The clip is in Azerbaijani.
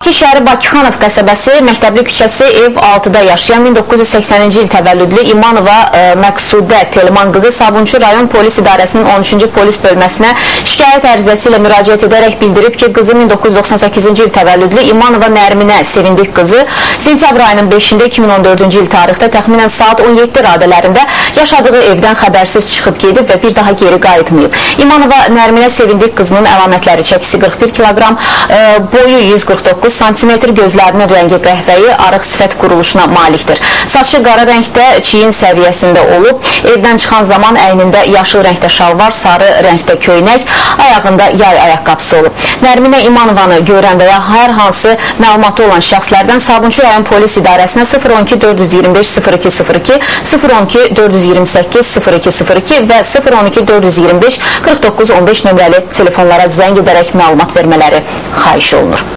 Şəki şəhəri Bakıxanov qəsəbəsi, Məktəbli küçəsi, ev 6-da yaşayan 1980-ci il təvəllüdlü İmanova Məqsudə Telman qızı Sabunçu rayon polis idarəsinin 13-cü polis bölməsinə şikayət ərizəsi ilə müraciət edərək bildirib ki, qızı 1998-ci il təvəllüdlü İmanova Nərminə Sevindik qızı sentyabr ayının 5-də 2014-cü il tarixdə təxminən saat 17 radələrində yaşadığı evdən xəbərsiz çıxıb gedib və bir daha geri qayıtmayıb. İmanova Nərminə Sevindik qızının əlamətləri çəkisi 41 kiloqram, boyu 149 cm, gözlərinin rəngi qəhvəyi, arıq sifət quruluşuna malikdir. Saçı qara rəngdə, çiyin səviyyəsində olub, evdən çıxan zaman əynində yaşıl rəngdə şalvar, sarı rəngdə köynək, ayağında yay ayaqqabısı olub. Nərminə İmanovanı görən və ya hər hansı məlumatı olan şəxslərdən Sabunçu rayon polis idarəsinə 012 425 0202, 012 428 0202 və 012 425 49 15 nömrəli telefonlara zəng edərək məlumat vermələri xahiş olunur.